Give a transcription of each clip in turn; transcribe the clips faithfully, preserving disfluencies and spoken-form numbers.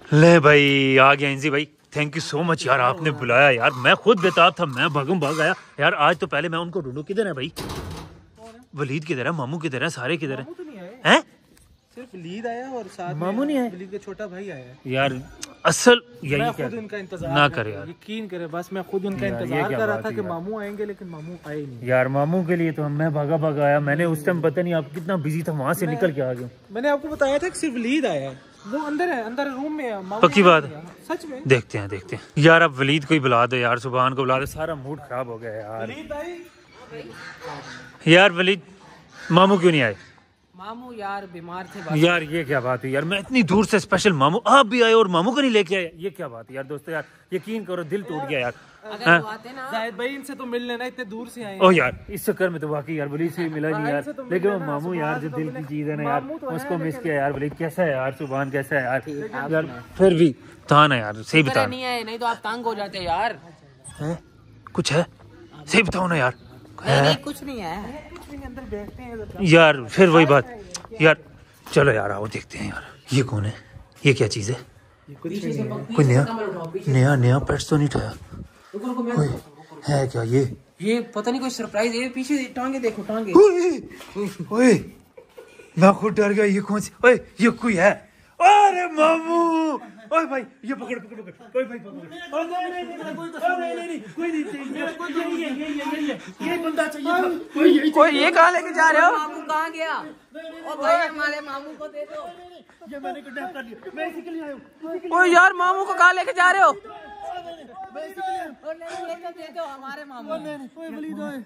ले भाई आ गया इंजी भाई, थैंक यू सो मच यार, आपने बुलाया यार, मैं खुद बेताब था, मैं भागम भाग आया यार। आज तो पहले मैं उनको ढूंढूं, किधर है भाई? वलीद किधर है, मामू किधर है, सारे किधर है? हैं? सिर्फ वलीद आया और साथ मामू नहीं आया, वलीद का छोटा भाई आया यार असल यही खुद उनका इंतजार ना करे यार, यकीन करे, बस मैं खुद उनका इंतजार कर रहा था कि मामू आएंगे, लेकिन मामू आए नहीं यार। मामू के लिए तो मैं भागा भागा आया, मैंने उस टाइम पता नहीं आप कितना बिजी था, वहाँ से निकल के आ गया। मैंने आपको बताया था कि सिर्फ वलीद आया है, वो अंदर है, अंदर रूम में है। पक्की बात है, सच में? देखते हैं देखते हैं यार, अब वलीद को ही बुला दो यार, सुबहान को बुला दो, सारा मूड खराब हो गया यार। यार वलीद, मामू क्यों नहीं आए? मामू यार बीमार थे यार। ये क्या बात है यार, मैं इतनी दूर से स्पेशल मामू आप भी आए और मामू को नहीं लेके आए, ये क्या बात है यार दोस्तों, यार यकीन करो दिल टूट गया यार। अगर वो आते ना जाहिद भाई, इनसे तो मिल लेना, इतने दूर से आए। ओह यार इस चक्कर में तो वाकई यार वलीद से मिला नहीं यार, लेकिन वो मामू यार जो दिल की चीज है ना यार, उसको मिस किया यार। वलीद कैसा है यार, सुबहान कैसा है यार, यार फिर भी था ना यार, सही बता। नहीं आए, नहीं तो आप तंग हो जाते यार। है कुछ है, सही बताओ ना यार। नहीं, नहीं कुछ नहीं है यार, फिर वही बात यार, चलो यार आओ देखते हैं यार, ये कौन है, ये क्या चीज है? कोई नया नया नया पेट्स तो नहीं उठाया, कोई है क्या ये? ये पता नहीं कोई सरप्राइज है, पीछे टांगे देखो, टांगे। ओए मैं खुद डर गया, ये कौन सी? ओए ये कोई है? अरे मामू, ओए भाई ये पकड़ पकड़ पकड़, ओए भाई पकड़। ओ नहीं नहीं नहीं कोई तो नहीं नहीं नहीं कोई नहीं चाहिए, कोई ये ये ये ये ये बंदा चाहिए, कोई ये कोई ये कहाँ लेके जा रहे हो? मामू कहाँ गया? ओ भाई हमारे मामू को दे दो, ये मैंने किडनैप कर लिया, मैं इसी के लिए आया हूं। ओ यार मामू को कहाँ लेके जा रहे हो? मैं इसी के लिए आया हूं। नहीं ये तो दे दो, हमारे मामू। ओए वलीद ओए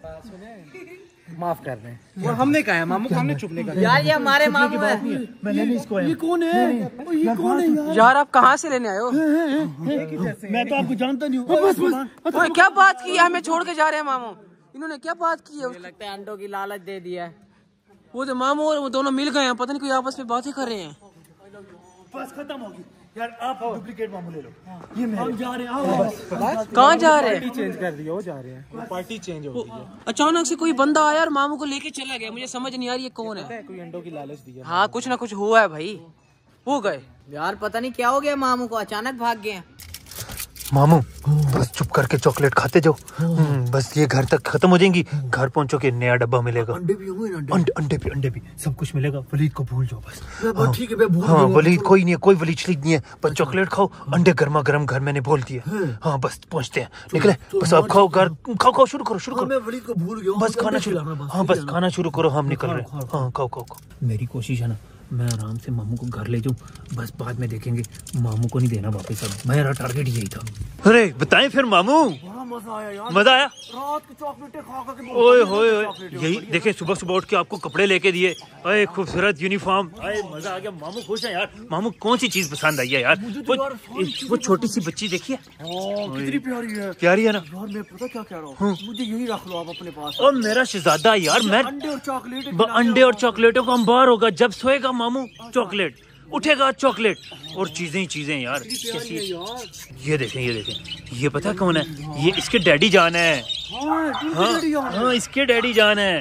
माफ कर दें, वो हमने कहा है, मामू को हमने चुपने का। यार ये हमारे मामू है। मैंने नहीं इसको, ये कौन है? ये कौन है यार? यार आप कहाँ से लेने आए हो? मैं तो आपको जानता नहीं हूँ। बस बस ओए क्या बात की, हमें छोड़ के जा रहे हैं मामू? इन्होंने क्या बात की है? मुझे लगता है अंडों की लालच दे दिया है। वो तो मामू और वो दोनों मिल गए हैं, पता नहीं कोई आपस में बातें कर रहे हैं। बस खत्म होगी यार, आप डुप्लीकेट मामू ले लो, ये हम जा रहे हैं। कहाँ जा रहे हैं? पार्टी चेंज कर दिया, वो जा रहे हैं, पार्टी चेंज हो गई है। अचानक से कोई बंदा आया और मामू को लेके चला गया, मुझे समझ नहीं आ रही ये कौन है। कोई अंडों की लालच दिया। हाँ कुछ ना कुछ हुआ है भाई, हो गए यार, पता नहीं क्या हो गया मामू को, अचानक भाग गए। मामू बस चुप करके चॉकलेट खाते जाओ, बस ये घर तक खत्म हो जाएंगी, घर पहुंचो के नया डब्बा मिलेगा, अंडे भी होंगे, अंडे अंडे भी अंडे भी सब कुछ मिलेगा। वलीद को भूल जाओ बस। ठीक है मैं हाँ वलीद कोई नहीं है, कोई वलीद शलीद नहीं है, बस चॉकलेट खाओ, अंडे गर्मा गर्म घर मैंने बोल दिया। हाँ बस पहुंचते हैं, निकले बस, अब खाओ, घर खाओ खाओ, शुरू करो शुरू करो। मैं वलीद को भूल गया, बस खाना शुरू, हाँ बस खाना शुरू करो, हम निकल रहे हैं। हाँ खाओ खाओ खाओ। मेरी कोशिश है ना, मैं आराम से मामू को घर ले जाऊं, बस बाद में देखेंगे, मामू को नहीं देना वापस, अब मेरा टारगेट यही था। अरे बताएं फिर मामू, मजा आया यार, मजा आया रात की चॉकलेटें खा खा के। ओए होए यही देखें, सुबह सुबह उठ के आपको कपड़े लेके दिए, अरे खूबसूरत यूनिफॉर्म, अरे मजा आ गया, मामू खुश है यार। मामू कौन सी चीज पसंद आई है यार? वो, वो छोटी सी बच्ची देखिए कितनी प्यारी है, प्यारी है ना यार। मैं पता क्या कह रहा हूँ, मुझे यही रख लो आप अपने पास। और मेरा शहजादा यार, मैं अंडे और चॉकलेट, अंडे और चॉकलेटों का अंबार होगा, जब सोएगा मामू चॉकलेट, उठेगा चॉकलेट, और चीजें ही चीजें यार। कैसी ये देखें, ये देखें, ये पता कौन है? ये इसके डैडी जान है। हाँ हाँ इसके डैडी जान है।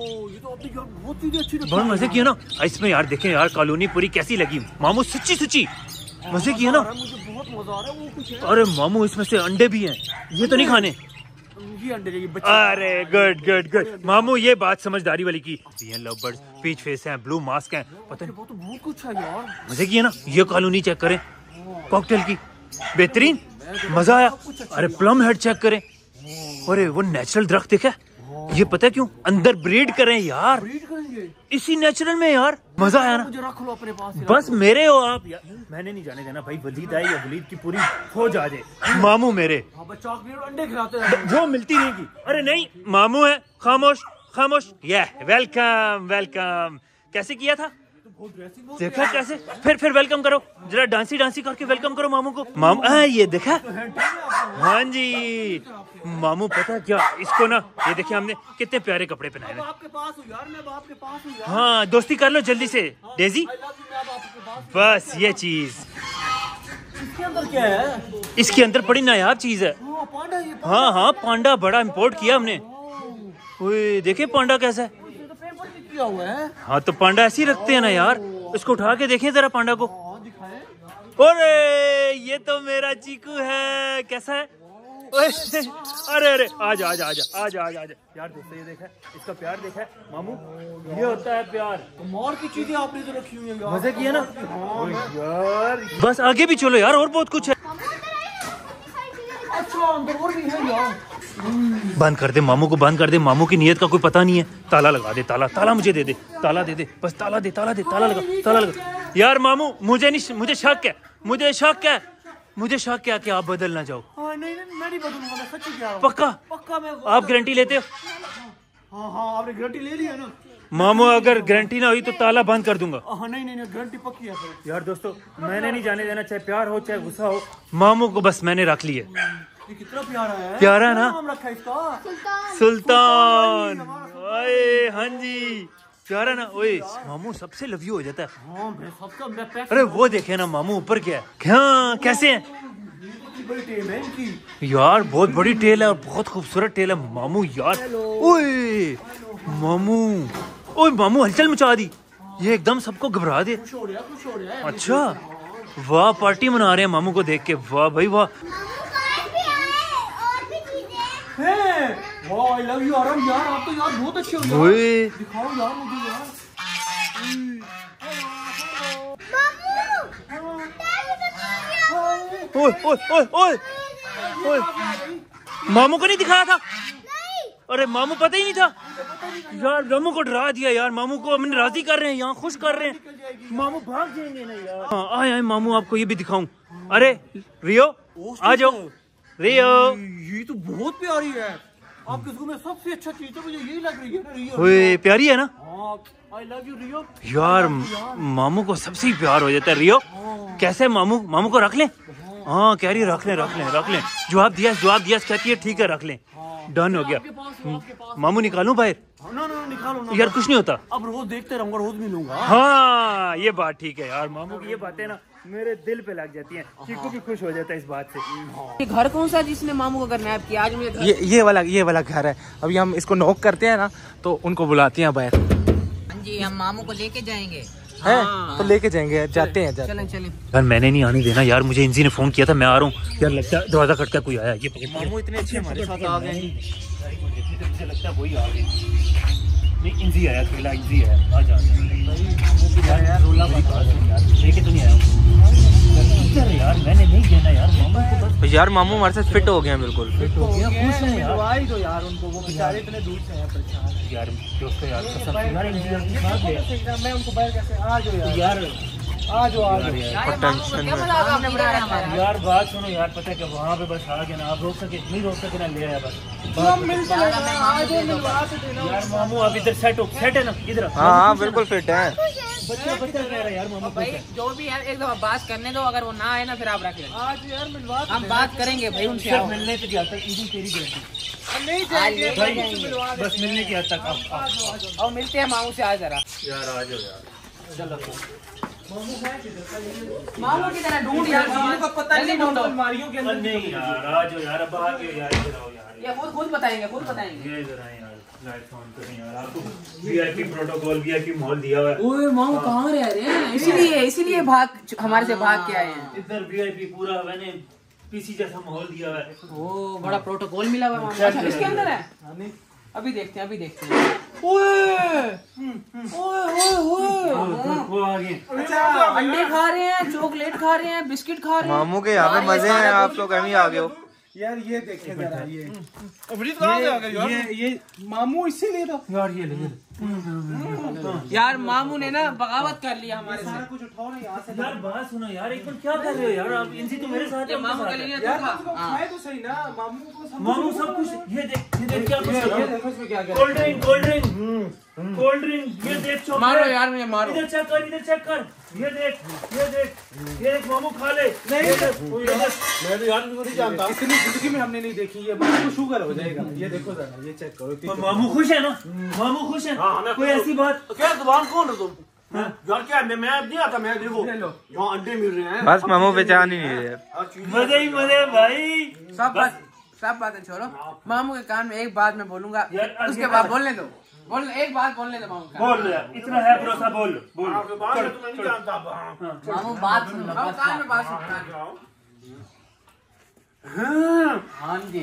बहुत मजे किया ना इसमें यार, देखें यार कॉलोनी पूरी कैसी लगी मामू, सच्ची सच्ची मजे किया ना। अरे मामू इसमें से अंडे भी हैं, ये तो नहीं खाने। अरे गुड गुड गुड मामू, ये बात समझदारी वाली की। ये लव बर्ड्स, पीच फेस हैं, ब्लू मास्क हैं, पता नहीं, वो तो बहुत कुछ है यार। मजे किया ना, ये कॉलोनी चेक करें, कॉकटेल की बेहतरीन, मजा आया। अरे प्लम हेड चेक करें, अरे वो नेचुरल दरख्त देखा, ये पता है क्यों? अंदर ब्रीड करें यार, इसी नेचुरल में यार, मजा आया ना। रख लो अपने पास, बस मेरे हो आप यार, मैंने नहीं जाने देना भाई, वलीद आए या वलीद की पूरी फौज आ जाए। मामू मेरे चॉकलेट अंडे खिलाते हैं, वो मिलती नहीं की। अरे नहीं मामू है, खामोश खामोश। ये वेलकम वेलकम, कैसे किया था देखा कैसे? फिर फिर वेलकम करो जरा, डांसी डांसी करके वेलकम करो मामू को। मामू आ, ये देखा, हाँ जी मामू पता क्या, इसको ना ये देखिए हमने कितने प्यारे कपड़े पहनाए हैं। आपके पास हूँ यार, मैं आपके पास हूँ यार। हाँ दोस्ती कर लो जल्दी से डेजी, बस ये चीज। इसके अंदर क्या है? इसके अंदर बड़ी नायाब चीज है। हाँ हाँ पांडा बड़ा इम्पोर्ट किया हमने। ओए देखे पांडा कैसा है, किया हुआ है। हाँ तो पांडा ऐसे ही रखते हैं ना यार, इसको उठा के देखें जरा पांडा को। अरे ये तो मेरा चीकू है। कैसा है? अरे अरे आजा आजा आजा आजा आजा आजा यार दोस्तों, ये देखा इसका प्यार देखा है मामू, ये होता है प्यार। कमाल की चीजें आपने तो रखी हुई हैं, मजे किया ना यार। बस आगे भी चलो यार, और बहुत कुछ है। अच्छा अंदर और भी है यार। बंद कर दे मामू को, बंद कर दे। मामू की नीयत का कोई पता नहीं है। ताला लगा दे, ताला ताला मुझे दे दे, ताला दे दे, बस ताला दे, ताला दे, ताला लगा, ताला लगा। यार मामू मुझे नहीं, मुझे शक है, मुझे शक है, मुझे शक है कि आप बदल ना जाओ। हाँ, नहीं नहीं मैं नहीं बदलूंगा, मैं सच्ची कह रहा हूँ। पक्का पक्का मैं। आप गारंटी लेते हो? हाँ हाँ आपने गारंटी ले ली है ना। मामू अगर गारंटी ना हुई तो ताला बंद कर दूंगा। हाँ नहीं नहीं गारंटी पक्की है सर। यार दोस्तों मैंने नहीं जाने देना, चाहे प्यार हो चाहे गुस्सा हो। मामू को बस मैंने रख लिया। ये कितना प्यारा है। प्यारा है ना? नाम रखा है इसका सुल्तान। ओए हाँ जी प्यारा ना। ओए मामू सबसे लव यू हो जाता है। हाँ मैं सबका मैं पैसे। अरे वो देखे ना मामू ऊपर क्या है। हाँ कैसे हैं बड़ी टेल है इनकी यार, बहुत बड़ी टेल है और बहुत खूबसूरत टेल है मामू यार। ओए मामू, ओए मामू हलचल मचा दी, ये एकदम सबको घबरा दे। खुश हो रहा है, खुश हो रहा है। अच्छा वाह, पार्टी मना रहे हैं मामू को देख के। वाह भाई वाह। वाह आई लव यू आराम यार, आप तो यार बहुत अच्छे हो यार। ओए दिखाओ यार मुझे यार। ओए ओए ओए ओए ओए मामू को नहीं दिखाया था? अरे मामू पता ही नहीं था यार, मामू को डरा दिया यार। मामू को हमने राजी कर रहे हैं, यहाँ खुश कर रहे हैं। मामू भाग जाएंगे ना यार। हाँ आए आए मामू, आपको ये भी दिखाऊं। अरे रियो आ जाओ। रियो ये तो बहुत प्यारी है। आपके स्कूल में सबसे अच्छा चीज तो मुझे यही लग रही है ना रियो। ओए प्यारी है ना? I love you Rio. यार मामू को सबसे प्यार हो जाता है। रियो कैसे मामू, मामू को रख लें? हाँ कह रही है रख लें रख लें रख लें। जवाब दिया जवाब दिया, कहती है ठीक है रख लें। डन हो गया। मामू निकालूं बाहर? ना ना निकालो ना यार कुछ नहीं होता। अब रोज देखते रहूंगा, रोज मिलूंगा। हाँ ये बात ठीक है यार। मामू की ये बातें ना मेरे दिल पे लग जाती हैं। चीकू भी खुश हो जाता है इस बात से। ये घर कौन सा जिसने मामू को करना है आज मुझे? ये ये वाला ये वाला घर है। अभी हम इसको नॉक करते हैं ना तो उनको बुलाते हैं बाहर। जी हम मामू को लेके जाएंगे। है तो लेके जाएंगे, जाते हैं जाते चलें चलें। यार मैंने नहीं आने देना यार, मुझे इंजी ने फोन किया था मैं आ रहा हूँ यार। लगता है दरवाजा खटका कोई आया। ये पकड़ मामू इतने अच्छे हमारे साथ आ गए। मुझे लगता है वही आ गए। नहीं इंजी आया, अकेला इंजी आया। आ जा यार, रोला लेके तो नहीं आया यार, मैंने नहीं देना यार मामू को बस। यार मामू हमारे साथ फिट हो गए हैं, बिल्कुल फिट हो गया, खुश है यार। दवाई दो यार उनको, वो बेचारे इतने दूर से हैं परेशान। यार दोस्तों यार कसम यार इंजी साथ ले। मैं उनको बाहर कैसे आ जाओ यार। यार आ जाओ आ जाओ यार टेंशन में यार बात सुनो यार, पता है कि वहाँ पे बस आ गया ना, आप रोक सके नहीं रोक सके ना, ले आया बस। हम मिलते हैं आ जाओ, मिलवा के देना यार मामू आप इधर सेट हो, सेट है ना इधर? हाँ हाँ बिल्कुल फिट है। बच्चा बच्चा कह रहा है यार मामू भाई जो भी है एक दफा बात करने दो, अगर वो ना आए ना फिर आप रख लेना। आज यार मिलवा हम बात करेंगे भाई उनसे। सिर्फ मिलने के हद तक इंजी तेरी गारंटी नहीं जाएंगे भाई, बस मिलने की हद तक आप और मिलते हैं मामू से आज जरा। यार आ जाओ यार। चलो मामू की तरह ढूंढ यार, मामू का पता नहीं ढूंढो। अलमारियों के अंदर नहीं यार आ जाओ यार, अब आ गए यार, इधर आओ यार। ये खुद खुद बताएंगे खुद बताएंगे। ये इधर आए यार, लाइट ऑन करें यार। आपको वीआईपी प्रोटोकॉल वीआईपी माहौल दिया हुआ है। ओए मामू कहाँ रह रहे हैं? इसीलिए इसीलिए भाग हमारे से भाग के आए हैं। इधर वीआईपी पूरा मैंने पीसी जैसा माहौल दिया हुआ है। ओ बड़ा प्रोटोकॉल मिला हुआ है मामू। अच्छा इसके अंदर है, अभी देखते हैं अभी देखते हैं। ओए ओए ओए वो आ गए। अंडे खा रहे हैं, चॉकलेट खा रहे हैं, बिस्किट खा रहे हैं। मामू के यहाँ पे मजे हैं, आप लोग कहीं आ गए हो। यार ये देखे जरा, ये अमृत कहाँ से आ गए यार? ये ये मामू इससे ले दो यार ये ले यार मामू ने ना बगावत कर लिया हमारे से। कुछ उठाओ ना यहाँ से यार बात सुनो यार, एक बार क्या कर रहे हो यार आप? इनसे तो मेरे साथ है, मामू के लिए यार तो तुम खाए तो सही ना। मामू को सब मामू सब कुछ ये देख, ये देख क्या कुछ ये देखो इसमें क्या क्या cold drink cold drink cold drink, ये देख चॉकलेट। मारो यार मुझे मारो। इधर चेक कर, इधर चेक कर, ये देख ये देख ये देख मामू खा ले। नहीं मैं तो यार तुमको नहीं जानता, इतनी जिंदगी में हमने नहीं देखी। ये मामू को शुगर हो जाएगा। ये देखो जरा, ये चेक करो। पर मामू खुश है ना? मामू खुश है? कोई ऐसी बात? क्या दुकान कौन है तुम? यार क्या मैं मैं नहीं आता, मैं देखो यहाँ अंडे मिल रहे हैं। बस मामू पहचान ही नहीं रहे। मजे ही मजे भाई। सब बात सब बातें छोड़ो, मामू के कान में एक बात मैं बोलूंगा, यार, उसके बाद बोलने दो। बोल एक बात बोलने दो मामू का। बोल यार, इतना है भरोसा, बोल बोल। आपके बात में तो मैं नहीं जानता। मामू बात सुन लो। अब कान में बात सुन। हाँ जी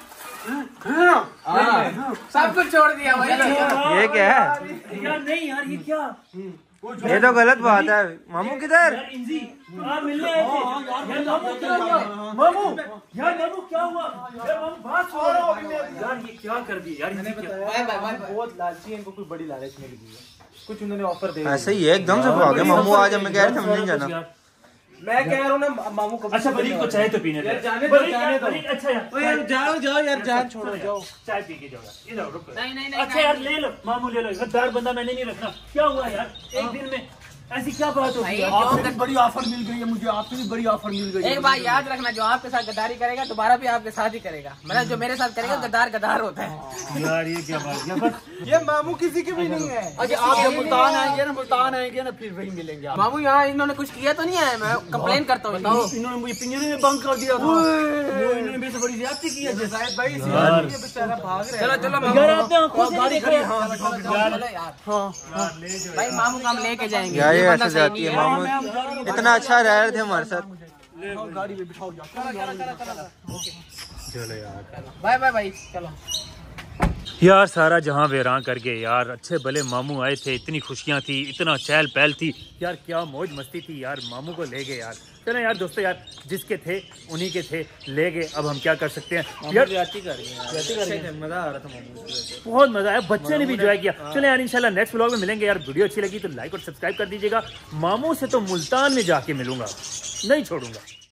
सब कुछ छोड़ दिया भाई। ये क्या है यार? नहीं यार ये क्या, ये तो गलत बात है। मामू किधर? मिलने आए थे यार। मामू क्या हुआ? मामू यार मामू क्या हुआ यार? मामू बात सुनो यार, ये क्या कर दिया यार? मैंने बताया बहुत लालची है, इनको कोई बड़ी लालच मिल गई है, कुछ उन्होंने ऑफर दे ऐसे ही एकदम से भागे मामू। आज हमें कह रहे थे हम नहीं जाना। मैं कह रहा हूँ ना मामू को। अच्छा बरीक को चाय तो पीने दो। जाने दो जाने दो। अच्छा यार जाओ जाओ यार, जान छोड़ो जाओ, चाय पी के जाओ यार। इधर रुको। नहीं नहीं नहीं अच्छा यार ले लो मामू, ले लो। गद्दार बंदा मैंने नहीं रखना। क्या हुआ यार एक दिन में ऐसी क्या बात होती है? आपसे बड़ी ऑफर मिल गई है मुझे, आपसे भी बड़ी ऑफर मिल गई है। एक बात याद रखना, जो आपके साथ गद्दारी करेगा दोबारा भी आपके साथ ही करेगा। मतलब जो मेरे साथ करेगा गद्दार गद्दार होता है यार। ये क्या बात है? बस ये मामू किसी के भी नहीं है। अच्छा आप जब मुल्तान आएंगे ना, मुल्तान आएंगे ना फिर वही मिलेंगे। मामू यहाँ इन्होंने कुछ किया तो नहीं है? मैं कंप्लेन करता हूँ। इन्होंने मुझे पिंजरे में बंद कर दिया था, इन्होंने मेरे से बड़ी ज्यादती की है शायद भाई, ये बेचारा भाग रहा है। चलो चलो यार आपने आंखों से नहीं देखा? चलो यार भाई मामू को हम लेके जाएंगे। यार ये ऐसे जाती है मामू, इतना अच्छा रह रहे थे हमारे साथ। गाड़ी में बिठाओ बाय बाय भाई चलो। यार सारा जहां वीरान कर गए यार। अच्छे भले मामू आए थे, इतनी खुशियां थी, इतना चहल पहल थी यार, क्या मौज मस्ती थी यार। मामू को ले गए यार। चलो यार दोस्तों यार, जिसके थे उन्हीं के थे, ले गए। अब हम क्या कर सकते हैं यार। मजा आ रहा था मामू, बहुत मजा आया, बच्चे ने भी एंजॉय किया। चलो यार इंशाल्लाह नेक्स्ट व्लॉग में मिलेंगे यार। वीडियो अच्छी लगी तो लाइक और सब्सक्राइब कर दीजिएगा। मामू से तो मुल्तान में जाके मिलूंगा, नहीं छोड़ूंगा।